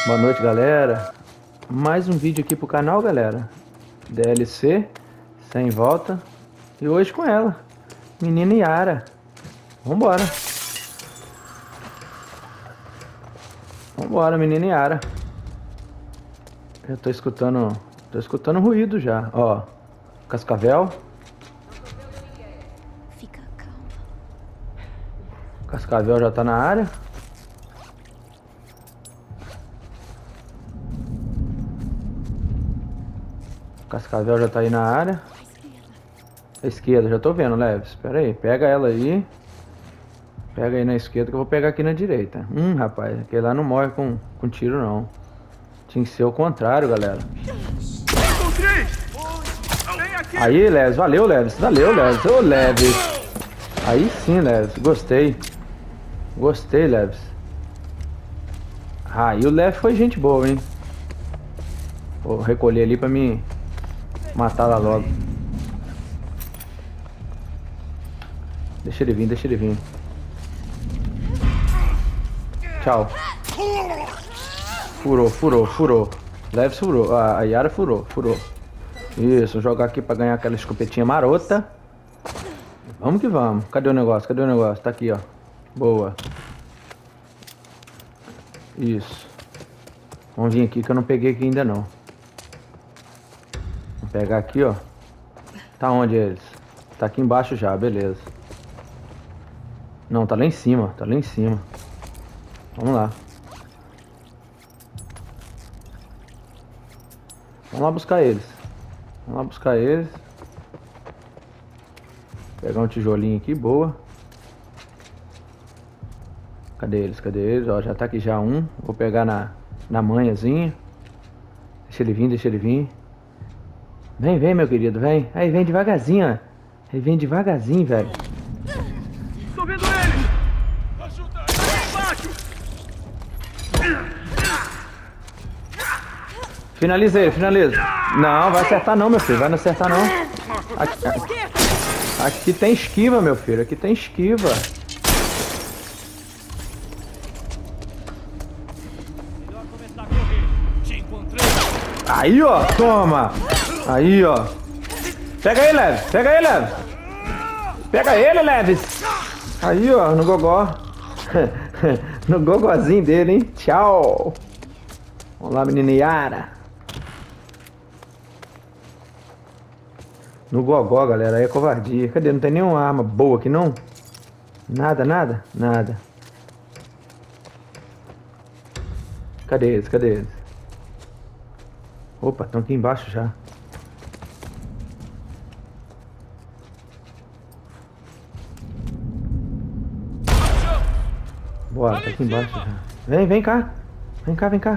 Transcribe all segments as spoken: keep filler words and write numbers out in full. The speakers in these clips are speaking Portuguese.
Boa noite, galera. Mais um vídeo aqui pro canal, galera. D L C, sem volta. E hoje com ela, menina Yara. Vambora. Vambora, menina Yara. Eu tô escutando... Tô escutando ruído já. Ó, Cascavel. Fica calma. Cascavel já tá na área. Cascavel já tá aí na área. À esquerda. A esquerda, já tô vendo, Leves. Espera aí, pega ela aí. Pega aí na esquerda que eu vou pegar aqui na direita. Hum, rapaz, aquele lá não morre com, com tiro, não. Tinha que ser o contrário, galera. Aí, Leves, valeu, Leves. Valeu, Leves. Ô, Leves. Aí sim, Leves. Gostei. Gostei, Leves. Ah, e o Leves foi gente boa, hein. Vou recolher ali pra mim matar lá logo. Deixa ele vir, deixa ele vir. Tchau. Furou, furou, furou. Leves furou. A Yara furou, furou. Isso, vou jogar aqui pra ganhar aquela escopetinha marota. Vamos que vamos. Cadê o negócio? Cadê o negócio? Tá aqui, ó. Boa. Isso. Vamos vir aqui que eu não peguei aqui ainda não. Vou pegar aqui, ó. Tá onde eles? Tá aqui embaixo já, beleza. Não, tá lá em cima. Tá lá em cima. Vamos lá. Vamos lá buscar eles. Vamos lá buscar eles. Pegar um tijolinho aqui, boa. Cadê eles? Cadê eles? Ó, já tá aqui já um. Vou pegar na, na manhãzinha. Deixa ele vir, deixa ele vir. Vem, vem, meu querido, vem. Aí, vem devagarzinho, ó. Ele vem devagarzinho, velho. Tô vendo ele! Ajuda aí embaixo! Finaliza ele, finaliza. Não, vai acertar não, meu filho. Vai não acertar não. Aqui, aqui tem esquiva, meu filho. Aqui tem esquiva. Melhor começar a correr. Te encontrei. Aí, ó. Toma. Aí, ó. Pega aí, Leves. Pega aí, Leves. Pega ele, Leves. Aí, ó. No gogó. No gogózinho dele, hein. Tchau. Vamos lá, menina Yara. No gogó, galera. Aí é covardia. Cadê? Não tem nenhuma arma boa aqui, não? Nada, nada? Nada. Cadê eles? Cadê eles? Opa, estão aqui embaixo já. Bora, tá aqui embaixo já. Vem, vem cá. Vem cá, vem cá.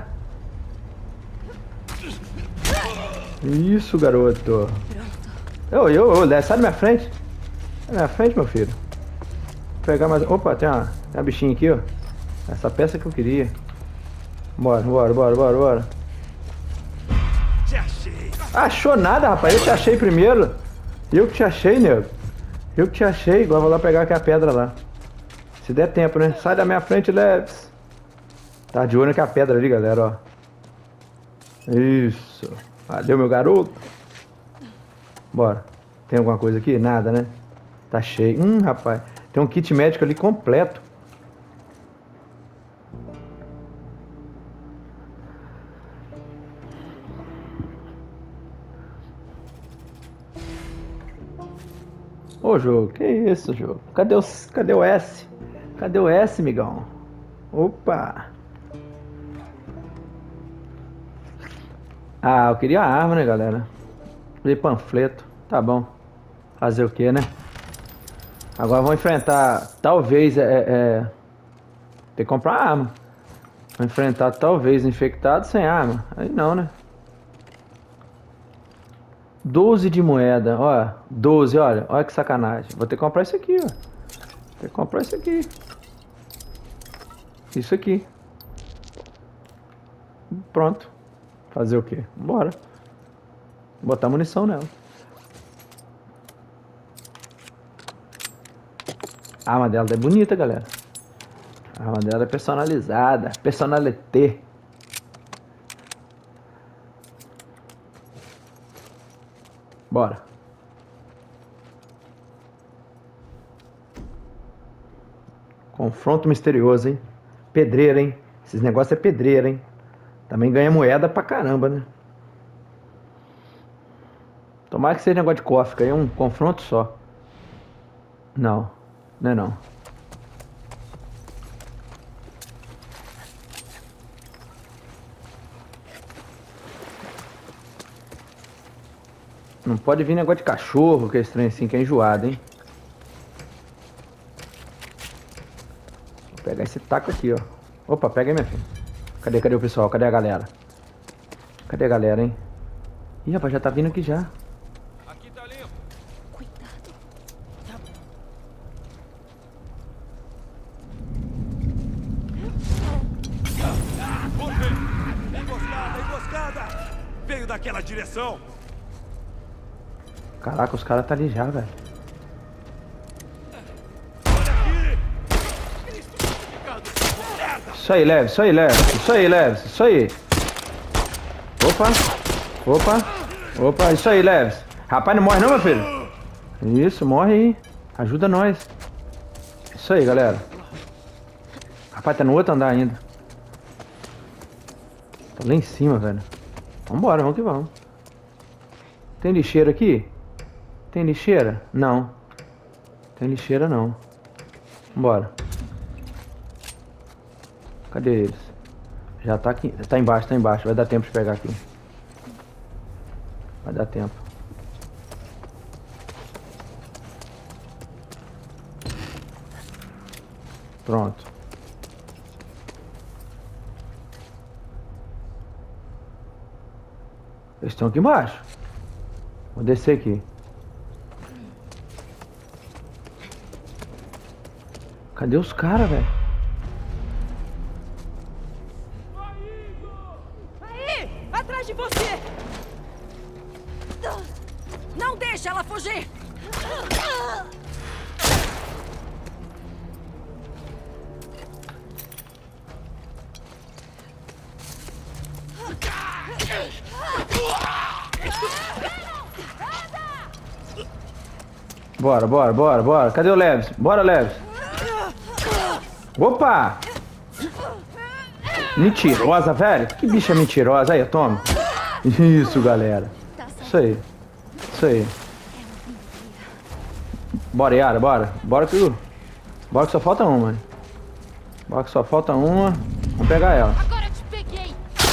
Isso, garoto. Ô, eu, eu, sai da minha frente. Sai da minha frente, meu filho. Vou pegar mais... Opa, tem uma, tem uma bichinha aqui, ó. Essa peça que eu queria. Bora, bora, bora, bora, bora. Te achei. Achou nada, rapaz. Eu te achei primeiro. Eu que te achei, nego. Eu que te achei. Agora vou lá pegar aqui a pedra lá. Se der tempo, né? Sai da minha frente, Leves. Tá de olho naquela pedra ali, galera, ó. Isso. Valeu, meu garoto. Bora. Tem alguma coisa aqui? Nada, né? Tá cheio. Hum, rapaz. Tem um kit médico ali completo. Ô, jogo. Que isso, jogo? Cadê o, cadê o S? Cadê o S, migão? Opa. Ah, eu queria a arma, né, galera? E panfleto. Tá bom. Fazer o que, né? Agora vamos enfrentar, talvez, é, é... Tem que comprar arma. Vamos enfrentar, talvez, infectado sem arma. Aí não, né? doze de moeda, ó. doze, olha. Olha que sacanagem. Vou ter que comprar isso aqui, ó. Vou ter que comprar isso aqui. Isso aqui. Pronto. Fazer o que? Bora. Botar munição nela. A arma dela é bonita, galera. A arma dela é personalizada. Personalité. Bora. Confronto misterioso, hein? Pedreira, hein? Esses negócios é pedreira, hein? Também ganha moeda pra caramba, né? Tomara que seja negócio de cofre, aí é um confronto só. Não, não é não. Não pode vir negócio de cachorro, que é estranho assim, que é enjoado, hein? Vou pegar esse taco aqui, ó. Opa, pega aí, minha filha. Cadê, cadê o pessoal? Cadê a galera? Cadê a galera, hein? Ih, rapaz, já tá vindo aqui já. Aqui tá limpo. Cuidado. Tá bom. Vou ver. Emboscada, emboscada. Veio daquela direção. Caraca, os caras tá ali já, velho. Olha aqui. Cristo crucificado. Merda. Isso aí, Leves, isso aí, Leves. Isso aí, Leves, isso aí. Opa, opa, opa, isso aí, Leves. Rapaz, não morre não, meu filho? Isso, morre aí. Ajuda nós. Isso aí, galera. Rapaz, tá no outro andar ainda. Tá lá em cima, velho. Vambora, vamos que vamos. Tem lixeira aqui? Tem lixeira? Não. Tem lixeira não. Vambora. Cadê eles? Já tá aqui. Tá embaixo, tá embaixo. Vai dar tempo de pegar aqui. Vai dar tempo. Pronto. Eles estão aqui embaixo. Vou descer aqui. Cadê os caras, velho? Aí! Atrás de você! Não deixa ela fugir! Bora, bora, bora, bora. Cadê o Leves? Bora, Leves. Opa! Mentirosa, velho. Que bicha mentirosa. Aí, toma. Isso, galera. Isso aí. Isso aí. Bora, Yara, bora. Bora que... Bora que só falta uma. Bora que só falta uma. Vamos pegar ela. Agora eu te peguei!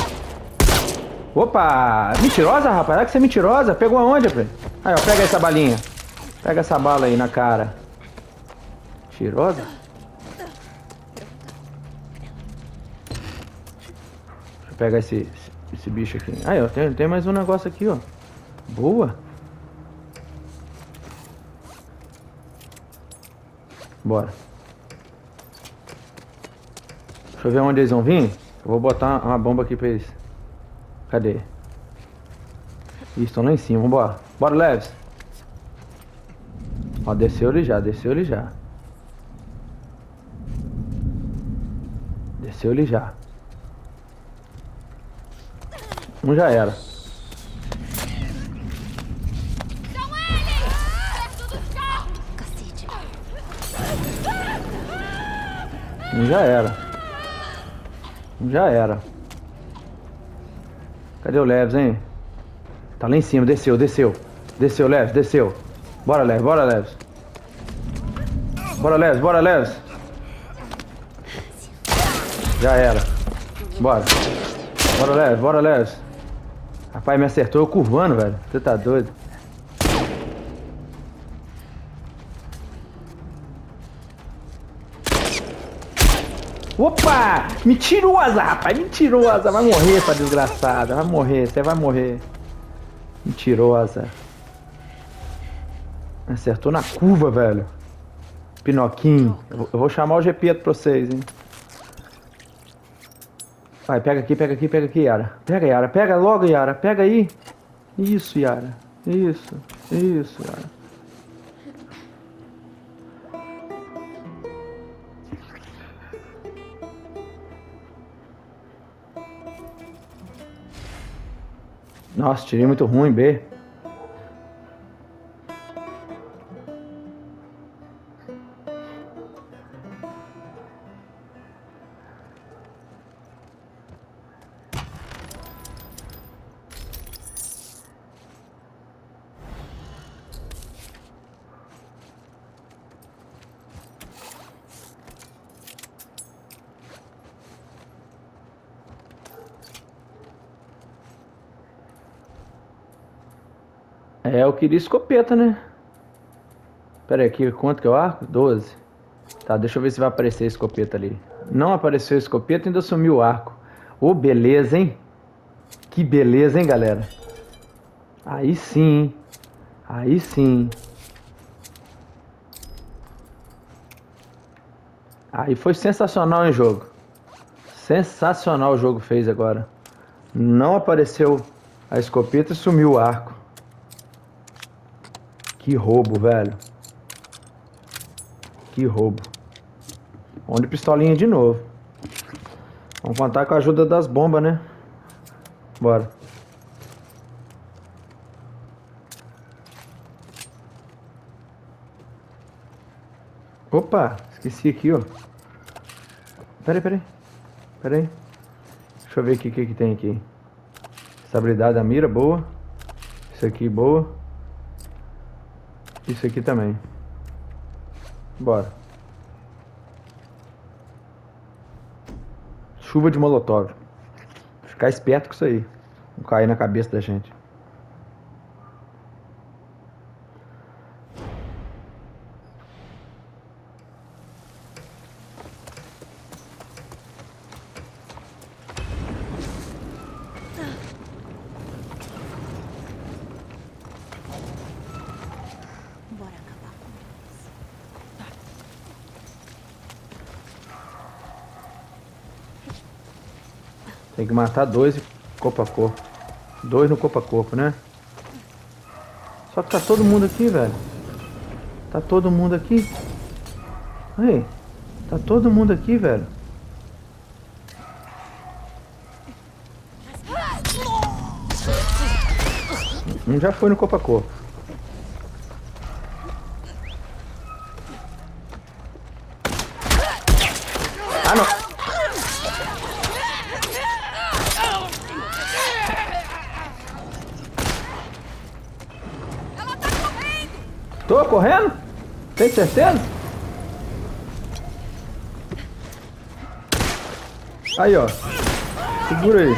Opa! Mentirosa, rapaz? Será que você é mentirosa? Pegou aonde, velho? Aí, ó. Pega essa balinha. Pega essa bala aí na cara. Mentirosa? Deixa eu pegar esse, esse, esse bicho aqui. Aí, ó. Tem, tem mais um negócio aqui, ó. Boa. Bora. Deixa eu ver onde eles vão vir. Eu vou botar uma bomba aqui pra eles. Cadê? Ih, estão lá em cima. Vambora. Bora, Leves. Ó, desceu ele já. Desceu ele já. Desceu ele já. Um já era. São eles! Tudo carro! Cacete! Um já era. Um já era. Cadê o Leves, hein? Tá lá em cima. Desceu, desceu. Desceu, Leves, desceu. Bora, Leves, bora, Leves. Bora, Leves, bora, Leves. Já era. Bora. Bora, Leves, bora, Leves. Rapaz, me acertou eu curvando, velho. Você tá doido? Opa! Mentirosa, rapaz! Mentirosa! Vai morrer, essa desgraçada. Vai morrer, você vai morrer. Mentirosa. Me acertou na curva, velho. Pinoquinho. Eu vou, eu vou chamar o Gepeto pra vocês, hein? Vai, pega aqui, pega aqui, pega aqui, Yara. Pega, Yara. Pega logo, Yara. Pega aí. Isso, Yara. Isso. Isso, Yara. Nossa, tirei muito ruim, B. É, eu queria escopeta, né? Pera aí, aqui, quanto que é o arco? doze. Tá, deixa eu ver se vai aparecer a escopeta ali. Não apareceu a escopeta, ainda sumiu o arco. Ô, oh, beleza, hein? Que beleza, hein, galera? Aí sim. Aí sim. Aí foi sensacional, hein, jogo? Sensacional o jogo fez agora. Não apareceu a escopeta e sumiu o arco. Que roubo, velho. Que roubo. Onde pistolinha de novo. Vamos contar com a ajuda das bombas, né? Bora. Opa, esqueci aqui, ó. Peraí, peraí. Peraí. Deixa eu ver aqui o que, que tem aqui. Estabilidade da mira, boa. Isso aqui, boa. Isso aqui também. Bora. Chuva de molotov. Ficar esperto com isso aí. Não cair na cabeça da gente. Bora acabar com eles. Tem que matar dois corpo a corpo. Dois no corpo a corpo, né? Só que tá todo mundo aqui, velho. Tá todo mundo aqui. Aí. Tá todo mundo aqui, velho. Um já foi no corpo a corpo. Ah, não. Ela tá correndo! Tô correndo? Tem certeza? Aí, ó. Segura aí.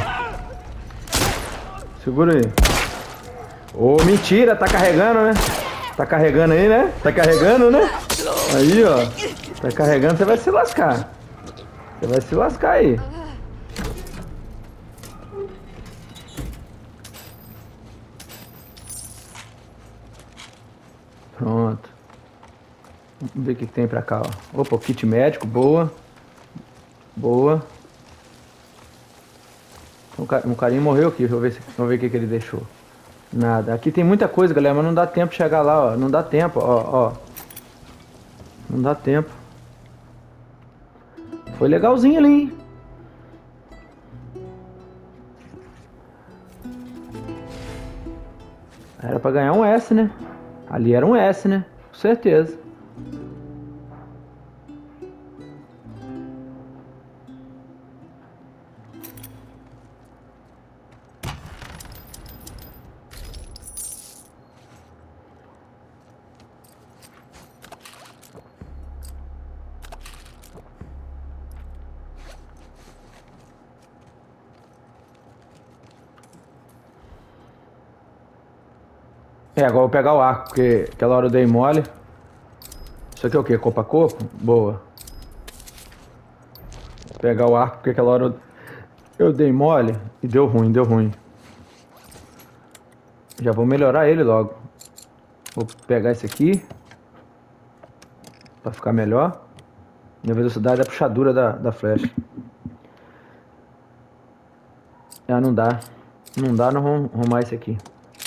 Segura aí. Ô, mentira, tá carregando, né? Tá carregando aí, né? Tá carregando, né? Aí, ó. Tá carregando, você vai se lascar. Você vai se lascar aí. Pronto. Vamos ver o que, que tem pra cá, ó. Opa, o kit médico, boa. Boa. Um, ca... um carinha morreu aqui, deixa eu ver, se... Deixa eu ver o que, que ele deixou. Nada. Aqui tem muita coisa, galera, mas não dá tempo de chegar lá, ó. Não dá tempo, ó, ó. Não dá tempo. Foi legalzinho ali, hein? Era pra ganhar um S, né? Ali era um S, né? Com certeza. É, agora eu vou pegar o arco, porque aquela hora eu dei mole. Isso aqui é o quê? Copa corpo? Boa. Vou pegar o arco, porque aquela hora eu, eu dei mole e deu ruim, deu ruim. Já vou melhorar ele logo. Vou pegar esse aqui. Pra ficar melhor. E a velocidade é a puxadura da, da flecha. Ah, não dá. Não dá, não vamos arrumar esse aqui.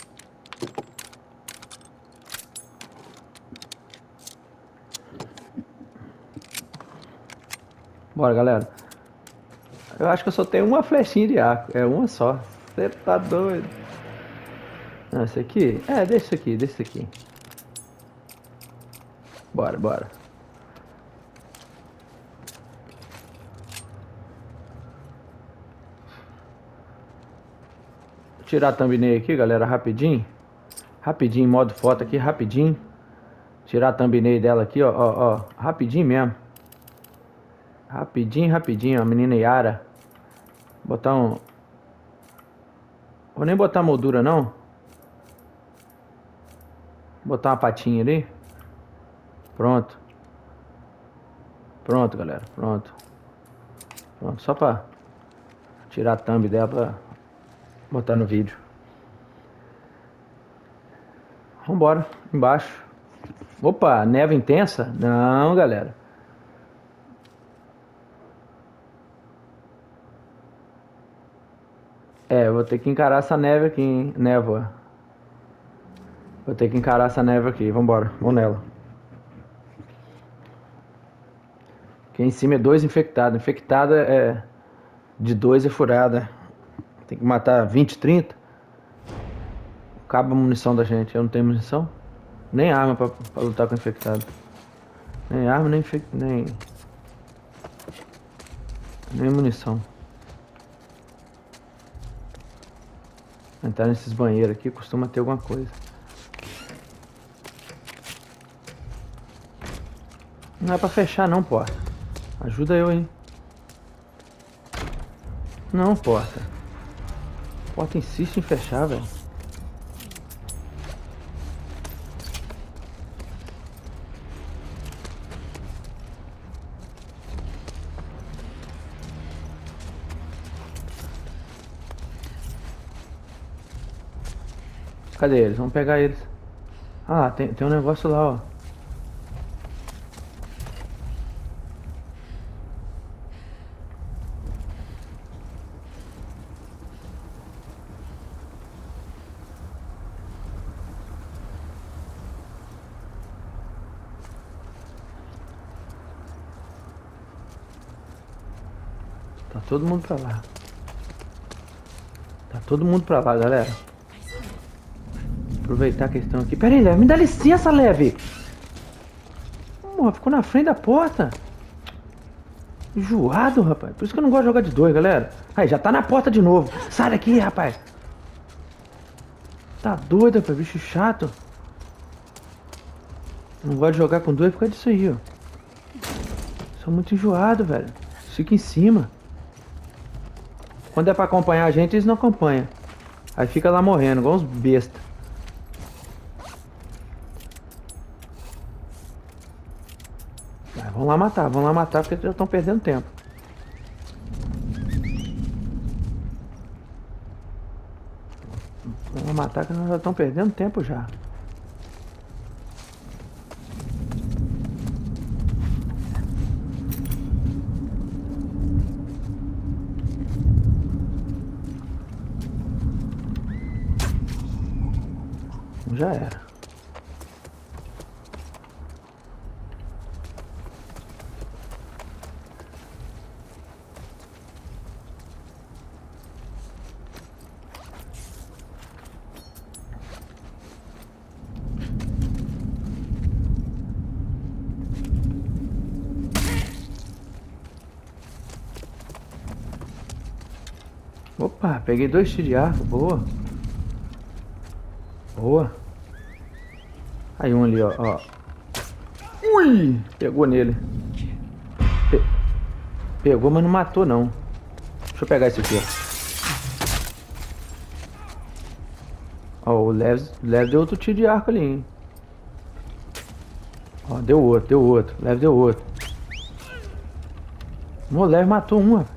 Bora, galera. Eu acho que eu só tenho uma flechinha de arco. É uma só. Você tá doido. Não, esse aqui? É, deixa isso aqui, deixa isso aqui. Bora, bora. Vou tirar a thumbnail aqui, galera, rapidinho. Rapidinho, modo foto aqui, rapidinho. Tirar a thumbnail dela aqui, ó, ó, ó. Rapidinho mesmo. Rapidinho, rapidinho, a menina Yara. Botar um... Vou nem botar moldura, não. Botar uma patinha ali. Pronto. Pronto, galera. Pronto. Pronto. Só pra tirar a thumb dela pra botar no vídeo. Vambora. Embaixo. Opa, neve intensa? Não, galera. É, eu vou ter que encarar essa neve aqui, hein? Névoa. Vou ter que encarar essa neve aqui. Vambora. Vamos nela. Aqui em cima é dois infectados. Infectada é... De dois é furada. Tem que matar vinte, trinta. Acaba a munição da gente. Eu não tenho munição. Nem arma pra, pra lutar com infectado. Nem arma, nem... Nem, nem munição. Entrar nesses banheiros aqui costuma ter alguma coisa. Não é pra fechar não, porta. Ajuda eu, hein. Não, porta. Porta insiste em fechar, velho. Cadê eles? Vamos pegar eles. Ah, tem, tem um negócio lá, ó. Tá todo mundo pra lá. Tá todo mundo pra lá, galera. Aproveitar a questão aqui. Pera aí, Leve. Me dá licença, Leve. Porra, ficou na frente da porta. Enjoado, rapaz. Por isso que eu não gosto de jogar de dois, galera. Aí, já tá na porta de novo. Sai daqui, rapaz. Tá doido, rapaz. Bicho chato. Não gosto de jogar com dois por causa disso aí, ó. Sou muito enjoado, velho. Fica em cima. Quando é pra acompanhar a gente, eles não acompanham. Aí fica lá morrendo, igual uns bestas. Vamos lá matar, vamos lá matar porque já estão perdendo tempo. Vamos lá matar que nós já estamos perdendo tempo já. Já era. Opa, peguei dois tiros de arco, boa. Boa. Aí um ali, ó, ó. Ui, pegou nele. Pe pegou, mas não matou não. Deixa eu pegar esse aqui, ó. Ó, o Lev, Lev deu outro tiro de arco ali, hein. Ó, deu outro, deu outro. Lev deu outro. O Lev matou um, ó.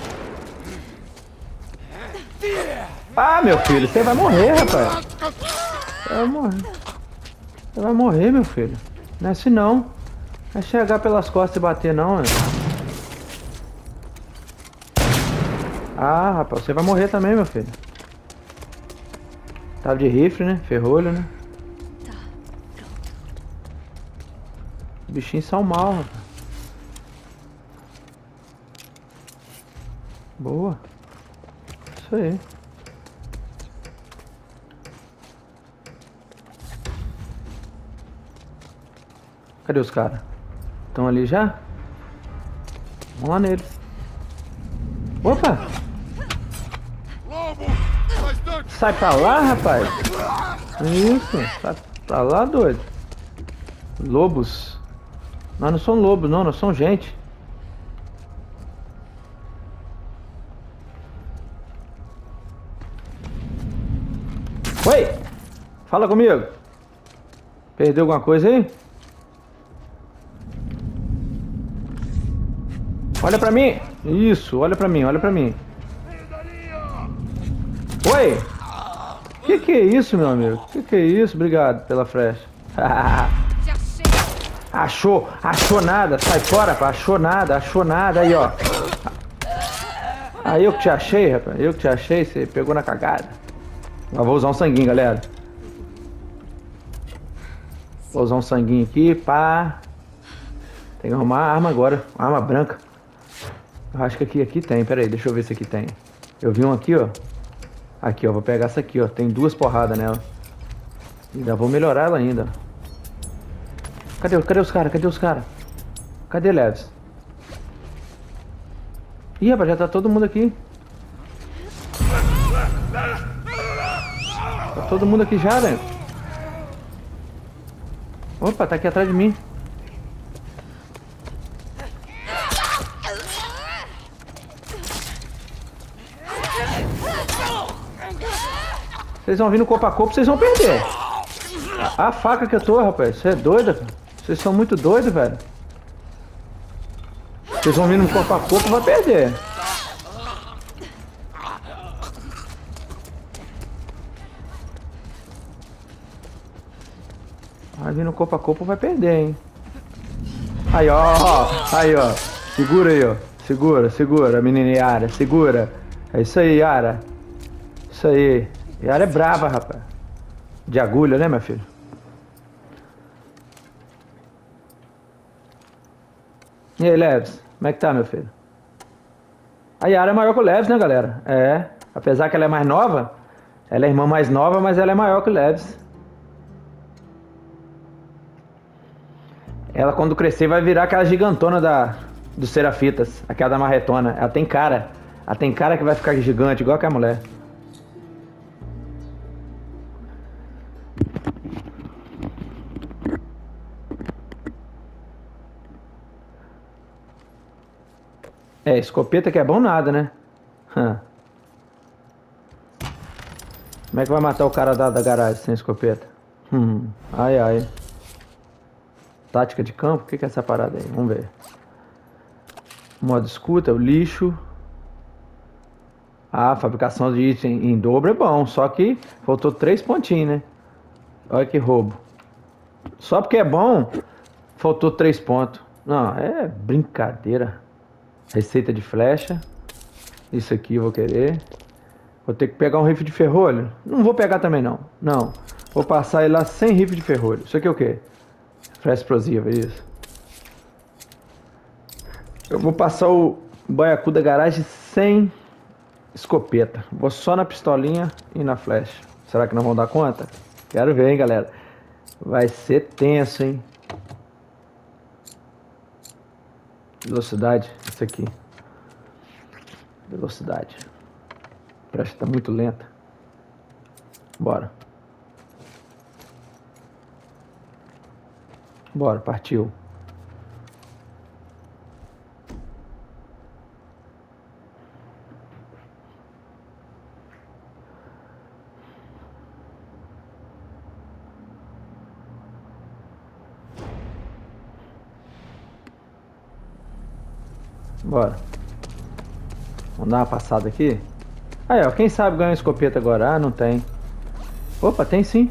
Ah, meu filho, você vai morrer, rapaz. Você vai morrer. Você vai morrer, meu filho. Não é assim não. Não é chegar pelas costas e bater não, né? Ah, rapaz, você vai morrer também, meu filho. Tava de rifle, né? Ferrolho, né? Tá, pronto. Os bichinhos são mal, rapaz. Boa. Isso aí. Cadê os caras? Estão ali já? Vamos lá neles. Opa! Sai pra lá, rapaz! Isso! Sai pra lá, doido! Lobos! Nós não somos lobos, não, nós somos gente. Oi! Fala comigo! Perdeu alguma coisa aí? Olha pra mim! Isso, olha pra mim, olha pra mim. Oi! Que que é isso, meu amigo? Que que é isso? Obrigado pela flecha. Achou, achou nada, sai fora, pá. Achou nada, achou nada, aí ó. Aí eu que te achei, rapaz, eu que te achei, você pegou na cagada. Eu vou usar um sanguinho, galera. Vou usar um sanguinho aqui, pá. Tem que arrumar a arma agora, uma arma branca. Eu acho que aqui, aqui tem, pera aí, deixa eu ver se aqui tem. Eu vi um aqui, ó. Aqui, ó, vou pegar essa aqui, ó, tem duas porradas nela. Ainda vou melhorar ela ainda. Cadê, cadê os caras? Cadê os caras? Cadê Leves? Ih, rapaz, já tá todo mundo aqui. Tá todo mundo aqui já, velho. Opa, tá aqui atrás de mim. Vocês vão vir no corpo a corpo, vocês vão perder. A, a faca que eu tô, rapaz. Você é doido, cara? Vocês são muito doidos, velho. Vocês vão vir no corpo a corpo, vai perder. Vai vir no corpo a corpo, vai perder, hein? Aí, ó. Aí, ó. Segura aí, ó. Segura, segura, menina Yara. Segura. É isso aí, Yara. Isso aí. Yara é brava, rapaz. De agulha, né, meu filho? E aí, Leves? Como é que tá, meu filho? A Yara é maior que o Leves, né, galera? É. Apesar que ela é mais nova, ela é a irmã mais nova, mas ela é maior que o Leves. Ela, quando crescer, vai virar aquela gigantona da, dos Serafitas. Aquela da marretona. Ela tem cara. Ela tem cara que vai ficar gigante, igual aquela mulher. É, escopeta que é bom nada, né? Hum. Como é que vai matar o cara da, da garagem sem escopeta? Hum. Ai, ai. Tática de campo? O que, que é essa parada aí? Vamos ver. Modo escuta, o lixo. Ah, fabricação de item em dobro é bom. Só que faltou três pontinhos, né? Olha que roubo. Só porque é bom, faltou três pontos. Não, é brincadeira. Receita de flecha. Isso aqui eu vou querer. Vou ter que pegar um rifle de ferrolho. Não vou pegar também não. Não. Vou passar ele lá sem rifle de ferrolho. Isso aqui é o quê? Flecha explosiva, isso. Eu vou passar o baiacu da garagem sem escopeta. Vou só na pistolinha e na flecha. Será que não vão dar conta? Quero ver, hein, galera. Vai ser tenso, hein. Velocidade, isso aqui. Velocidade. A flecha tá muito lenta. Bora. Bora, partiu. Bora. Vamos dar uma passada aqui. Aí, ó, quem sabe ganha uma escopeta agora? Ah, não tem. Opa, tem sim.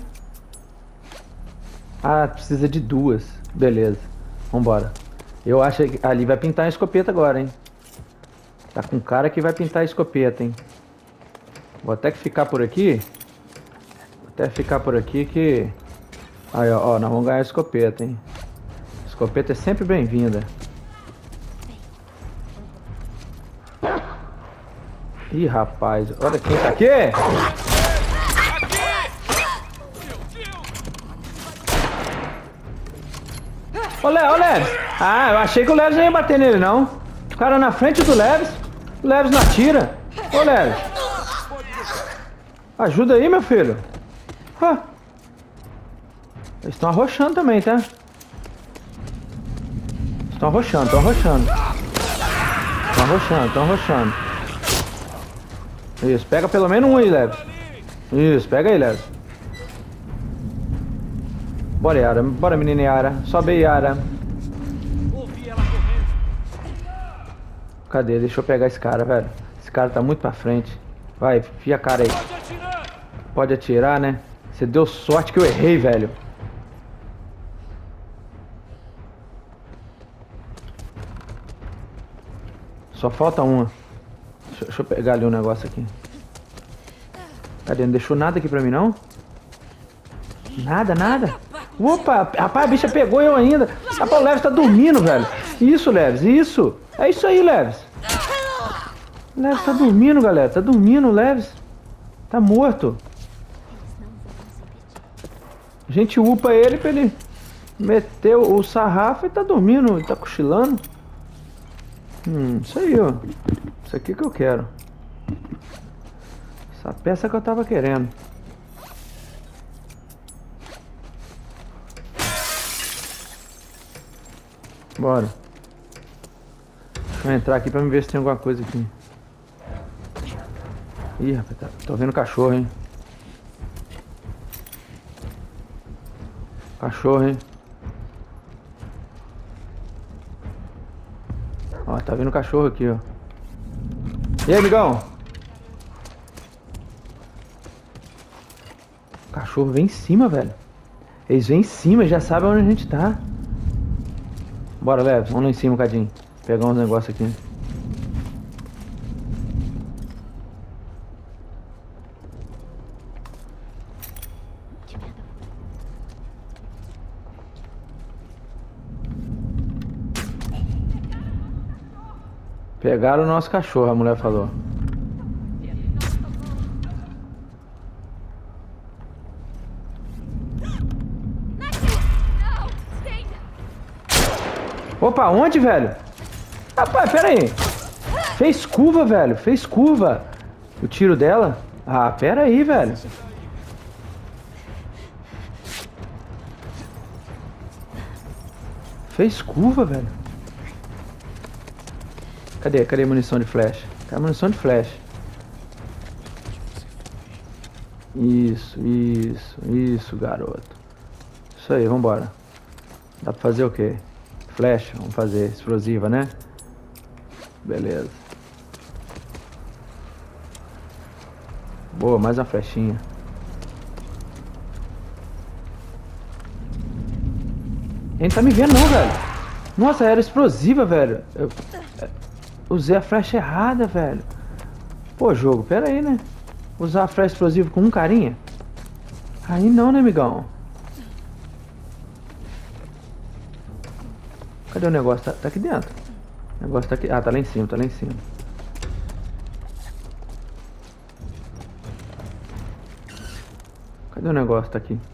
Ah, precisa de duas. Beleza. Vambora. Eu acho que ali vai pintar a escopeta agora, hein. Tá com cara que vai pintar a escopeta, hein. Vou até que ficar por aqui. Vou até ficar por aqui que... Aí, ó, ó, nós vamos ganhar a escopeta, hein. Escopeta é sempre bem-vinda. Ih, rapaz, olha quem tá aqui! Ô, Léo, ô, Leves! Ah, eu achei que o Leves não ia bater nele, não. O cara na frente do Leves, o Leves não atira. Ô, Leves! Ajuda aí, meu filho. Ah. Eles estão arrochando também, tá? Estão arrochando, estão arrochando. Estão arrochando, estão arrochando. Isso, pega pelo menos um aí, Leves. Isso, pega aí, Leves. Bora, Yara. Bora, menina Yara. Sobe aí, Yara. Ouvi ela correndo. Cadê? Deixa eu pegar esse cara, velho. Esse cara tá muito pra frente. Vai, fia a cara aí. Pode atirar! Pode atirar, né? Você deu sorte que eu errei, velho. Só falta uma. Deixa, deixa eu pegar ali um negócio aqui. Cadê? Não deixou nada aqui pra mim, não? Nada, nada. Opa, rapaz, a bicha pegou eu ainda. Rapaz, o Leves tá dormindo, velho. Isso, Leves, isso. É isso aí, Leves. O Leves tá dormindo, galera. Tá dormindo, o Leves. Tá morto. A gente upa ele pra ele meter o sarrafo e tá dormindo. Ele tá cochilando. Hum, isso aí, ó. Isso aqui que eu quero. Essa peça que eu tava querendo. Bora. Deixa eu entrar aqui pra me ver se tem alguma coisa aqui. Ih, rapaz, tá, tô vendo cachorro, hein. Cachorro, hein. Ó, tá vendo cachorro aqui, ó. E aí, amigão? O cachorro vem em cima, velho. Eles vêm em cima, já sabem onde a gente tá. Bora, Leves, vamos lá em cima um cadinho. Pegar uns negócios aqui. Pegaram o nosso cachorro, a mulher falou. Opa, onde, velho? Rapaz, pera aí. Fez curva, velho. Fez curva. O tiro dela? Ah, pera aí, velho. Fez curva, velho. Cadê? Cadê a munição de flash? Cadê a munição de flash? Isso, isso, isso, garoto. Isso aí, vambora. Dá pra fazer o quê? Flash, vamos fazer explosiva, né? Beleza. Boa, mais uma flechinha. Ele não tá me vendo não, velho. Nossa, era explosiva, velho. Eu, eu usei a flecha errada, velho. Pô, jogo, pera aí, né? Usar a flecha explosiva com um carinha? Aí não, né, amigão? Cadê o negócio? Tá, tá aqui dentro. O negócio tá aqui. Ah, tá lá em cima, tá lá em cima. Cadê o negócio? Tá aqui.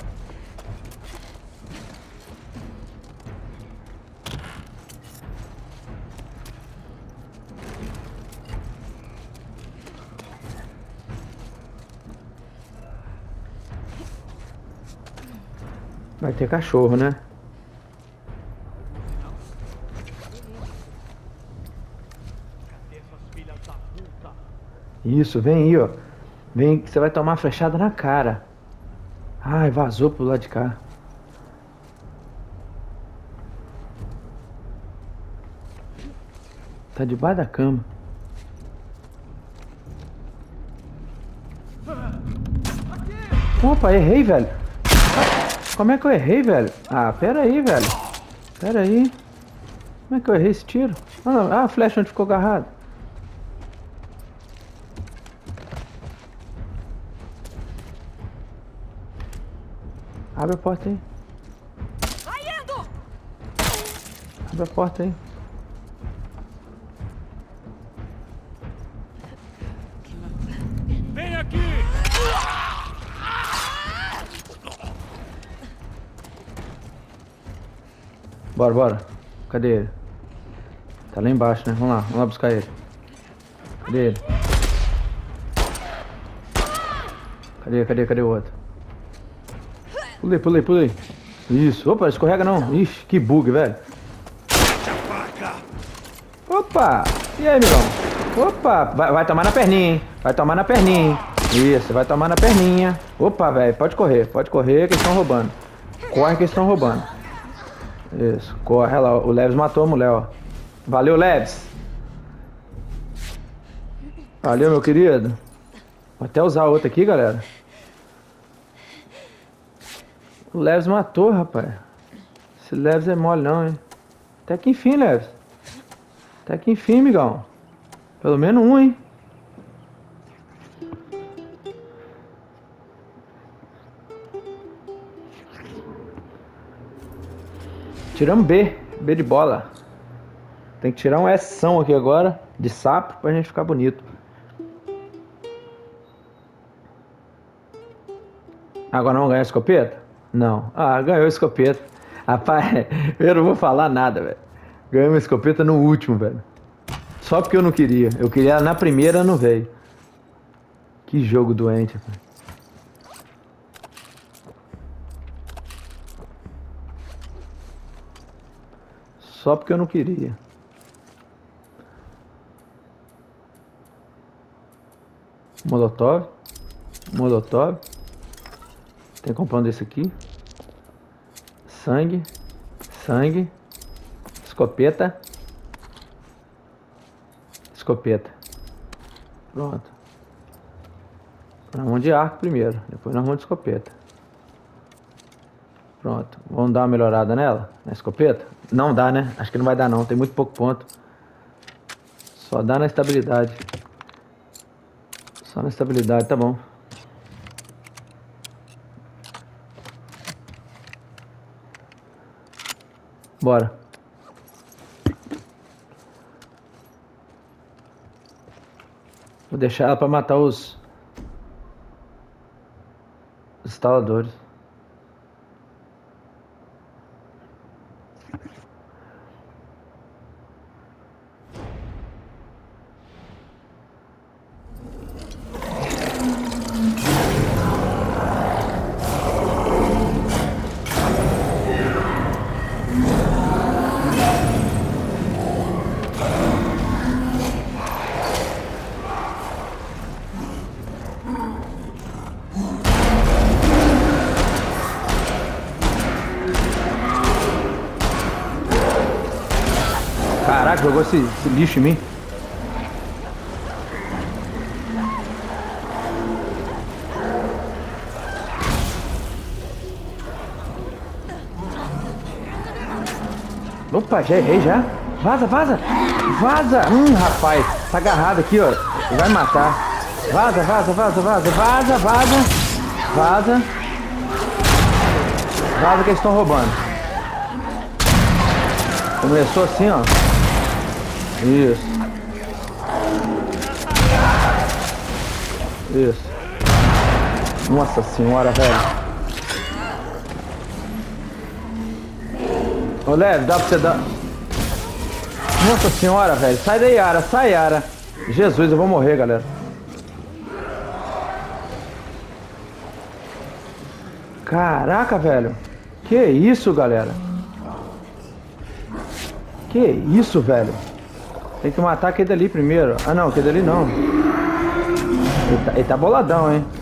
Vai ter cachorro, né? Isso, vem aí, ó. Vem que você vai tomar uma flechada na cara. Ai, vazou pro lado de cá. Tá debaixo da cama. Opa, errei, velho. Como é que eu errei, velho? Ah, pera aí, velho. Pera aí. Como é que eu errei esse tiro? Ah, não. Ah, a flecha onde ficou agarrado. Abre a porta aí. Vai indo! Abre a porta aí. Vem aqui! Bora, bora. Cadê ele? Tá lá embaixo, né? Vamos lá, vamos lá buscar ele. Cadê ele? Cadê, cadê, cadê o outro? Pulei, pulei, pulei. Isso. Opa, escorrega não. Ixi, que bug, velho. Opa! E aí, amigão? Opa! Vai, vai tomar na perninha, hein? Vai tomar na perninha, hein? Isso, vai tomar na perninha. Opa, velho, pode correr, pode correr que eles estão roubando. Corre que eles estão roubando. Isso, corre lá. O Leves matou a mulher, ó. Valeu, Leves. Valeu, meu querido. Vou até usar outra aqui, galera. O Leves matou, rapaz. Esse Leves é mole não, hein. Até que enfim, Leves. Até que enfim, migão. Pelo menos um, hein. Tiramos B. B de bola. Tem que tirar um S aqui agora. De sapo pra gente ficar bonito. Agora não ganha a escopeta? Não. Ah, ganhou a escopeta. Rapaz, eu não vou falar nada, velho. Ganhei a escopeta no último, velho. Só porque eu não queria. Eu queria na primeira, não veio. Que jogo doente, velho. Só porque eu não queria. Molotov. Molotov. Tem que comprar um desse aqui. Sangue. Sangue. Escopeta. Escopeta. Pronto. Nós vamos de arco primeiro. Depois nós vamos de escopeta. Pronto. Vamos dar uma melhorada nela? Na escopeta? Não dá, né? Acho que não vai dar não. Tem muito pouco ponto. Só dá na estabilidade. Só na estabilidade, tá bom. Bora. Vou deixar ela pra matar os... os instaladores. Caraca, jogou esse, esse lixo em mim. Opa, já errei já. Vaza, vaza. Vaza. Hum, rapaz. Tá agarrado aqui, ó. Vai matar. Vaza, vaza, vaza, vaza. Vaza, vaza. Vaza. Vaza que eles estão roubando. Começou assim, ó. Isso. Isso. Nossa senhora, velho. Ô, Leve, dá pra você dar... Nossa senhora, velho. Sai daí, Yara. Sai, Yara. Jesus, eu vou morrer, galera. Caraca, velho. Que isso, galera. Que isso, velho. Tem que matar aquele dali primeiro. Ah, não, aquele dali não. Ele tá, ele tá boladão, hein.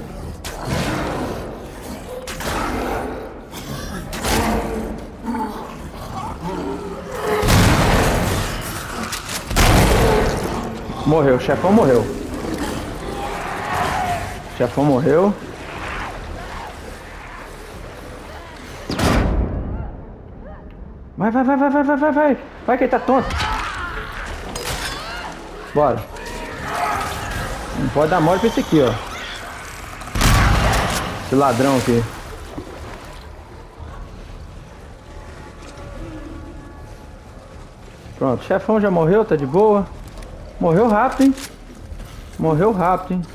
Morreu, o chefão morreu. O chefão morreu. Vai, vai, vai, vai, vai, vai, vai, vai. Vai que ele tá tonto. Bora. Não pode dar mole pra esse aqui, ó. Esse ladrão aqui. Pronto, o chefão já morreu, tá de boa. Morreu rápido, hein? Morreu rápido, hein?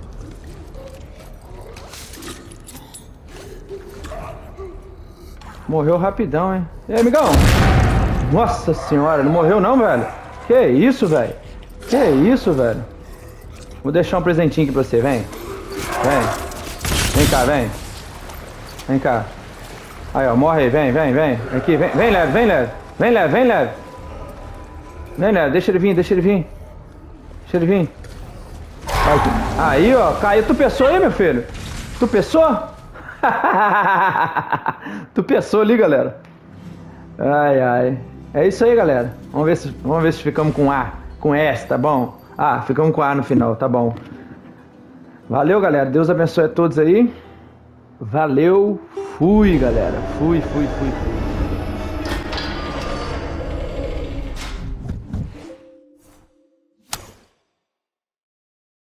Morreu rapidão, hein? E aí, amigão? Nossa senhora, não morreu não, velho? Que isso, velho? Que isso, velho? Vou deixar um presentinho aqui pra você, vem. Vem. Vem cá, vem. Vem cá. Aí, ó, morre aí, vem, vem, vem. Aqui, vem, vem leve, vem leve. Vem leve, vem leve. Vem leve, deixa ele vir, deixa ele vir. Deixa ele vir. Aí, ó, caiu. Tu pensou aí, meu filho? Tu pensou? Tu pensou ali, galera? Ai, ai. É isso aí, galera. Vamos ver se, vamos ver se ficamos com A. Com S, tá bom? Ah, ficamos com A no final, tá bom. Valeu, galera. Deus abençoe a todos aí. Valeu. Fui, galera. Fui, fui, fui, fui.